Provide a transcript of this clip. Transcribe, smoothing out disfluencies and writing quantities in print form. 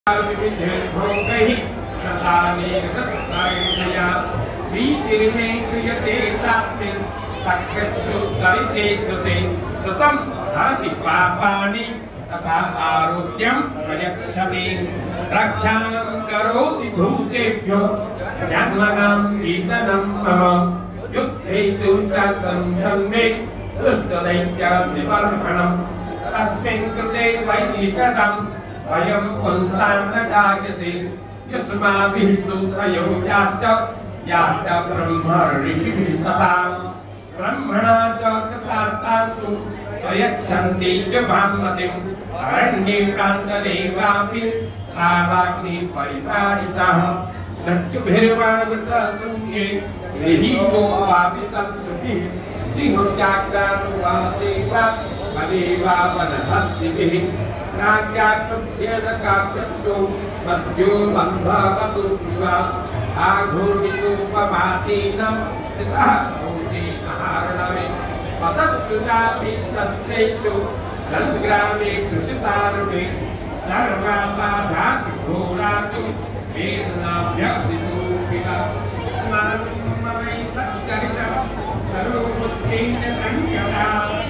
विविधैर्भोगैः शतानेन तत्सायया प्रीतिर्मे क्रियते तास्मिन् सख्यत्सु दरिते सुते सुतं हरति पापानि तथा आरोग्यं प्रयच्छति रक्षां करोति भूतेभ्यो जन्मनां कीर्तनं मम युद्धेषु च संसन्ने दुष्टदैत्यनिबर्हणं तस्मिन् कृते वैदिकदं वयं पुंसां न जायते यस्माभिः स्तुतयो याश्च ब्रह्म ऋषिभिस्तथा ब्रह्मणा च कृतार्थासु प्रयच्छन्ति च भान्मतिम् अरण्ये प्रान्तरे वापि तावाग्नि परिपालितः मृत्युभिर्वावृतः शृङ्गे गृहीतो वापि तत्कृतिः सिंहजाग्रानुवासेव बले वा वनहस्तिभिः राज्याकृत्येन काव्यस्तो मध्यो बन्धवतु विवा आघूर्णितोपमातेन सितः भूते महार्णवे पतत्सुजापि तत्रेषु संग्रामे कृषितारुणे सर्वाबाधाति घोरासु वेदनाभ्यर्थितोऽपिका स्मरन् ममैतच्चरितं सर्वबुद्धेन संयता